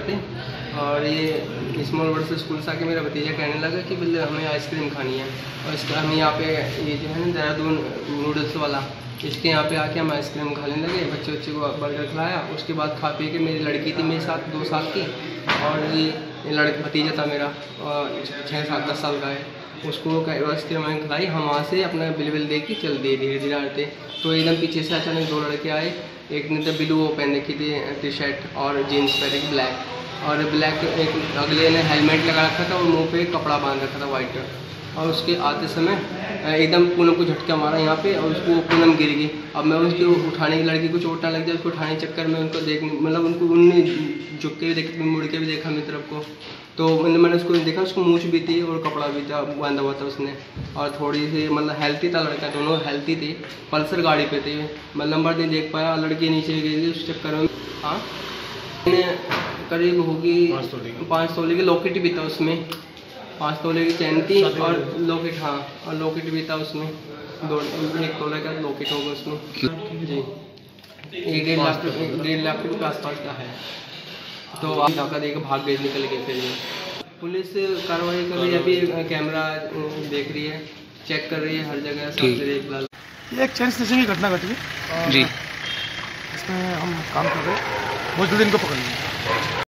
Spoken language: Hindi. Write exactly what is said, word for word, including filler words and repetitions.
थे और ये स्मॉल वर्ड से स्कूल से आके मेरा भतीजा कहने लगा कि बिल्ले हमें आइसक्रीम खानी है और इसका हम यहाँ पे ये जो है ना देहरादून नूडल्स वाला, इसके यहाँ पे आके हम आइसक्रीम खाने लगे। बच्चे बच्चे को बर्गर खिलाया। उसके बाद खा पी के मेरी लड़की थी मेरे साथ दो साल की और ये लड़का भतीजा था मेरा छः सात दस साल का है, उसको आइसक्रीम मैंने खिलाई। हम वहाँ से अपना बिल बिल दे के चल दिए धीरे धीरे आते। तो एकदम पीछे से अचानक दो लड़के आए, एक ने तो ब्लू वो पहन रखी थी टी शर्ट और जीन्स पहन रखी ब्लैक, और ब्लैक एक अगले ने हेलमेट लगा रखा था और मुंह पे कपड़ा बांध रखा था वाइट। और उसके आते समय एकदम पूनम को झटका मारा यहाँ पे और उसको पूनम गिर गई। अब मैं उसको उठाने की लड़की को चोट ना लग जाए उसको उठाने के चक्कर में उनको देख मतलब उनको उनने झुक के भी देख मुड़ के भी देखा मेरी तरफ को, तो मैंने मैंने उसको देखा उसको मूछ भी थी और कपड़ा भी था बांधा हुआ था उसने, और थोड़ी सी मतलब हेल्थी था लड़का, दोनों हेल्थी थी। पल्सर गाड़ी पे थे, मैं नंबर नहीं देख पाया, लड़की नीचे गिरी थी उस चक्कर में। हाँ करीब होगी पाँच तोले की लॉकेट भी था उसमें, पाँच तोले की चैन थी और लॉकेट, हाँ और लॉकेट भी था उसमें, दो एक तोले का लॉकेट होगा उसमें जी। एक डेढ़ लाख डेढ़ लाख रुपये के आसपास का है। तो आप धक्का देकर भाग गए निकल के। फिर पुलिस कार्रवाई कर रही है, अभी कैमरा देख रही है, चेक कर रही है हर जगह सब देख ला। ये एक चैन स्टेशन की घटना घटी है जी, इसमें हम काम कर रहे हैं, बहुत जल्दी इनको पकड़ लेंगे।